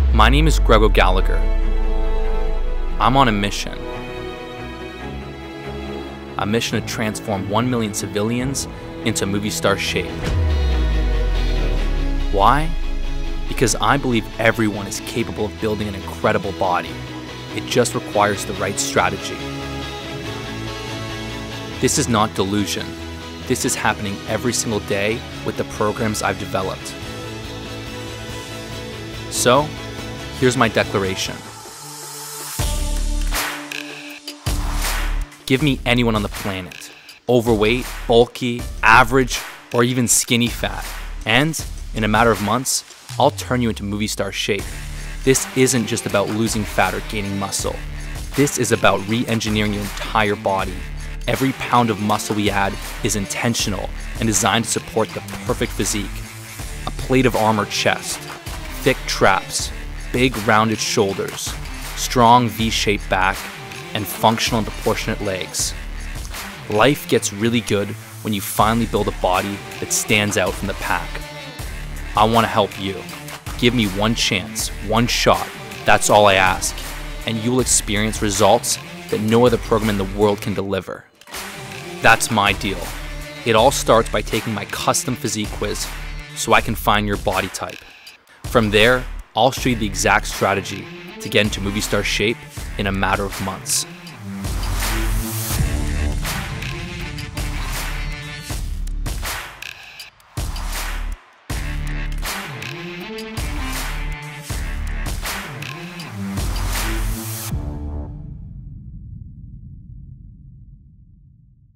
My name is Gregor Gallagher. I'm on a mission. A mission to transform 1 million civilians into movie star shape. Why? Because I believe everyone is capable of building an incredible body. It just requires the right strategy. This is not delusion. This is happening every single day with the programs I've developed. So, here's my declaration. Give me anyone on the planet, overweight, bulky, average, or even skinny fat, and in a matter of months, I'll turn you into movie star shape. This isn't just about losing fat or gaining muscle. This is about re-engineering your entire body. Every pound of muscle we add is intentional and designed to support the perfect physique. A plate of armor chest, thick traps, big rounded shoulders, strong V-shaped back, and functional and proportionate legs. Life gets really good when you finally build a body that stands out from the pack. I want to help you. Give me one chance, one shot. That's all I ask. And you will experience results that no other program in the world can deliver. That's my deal. It all starts by taking my custom physique quiz so I can find your body type. From there, I'll show you the exact strategy to get into movie star shape in a matter of months.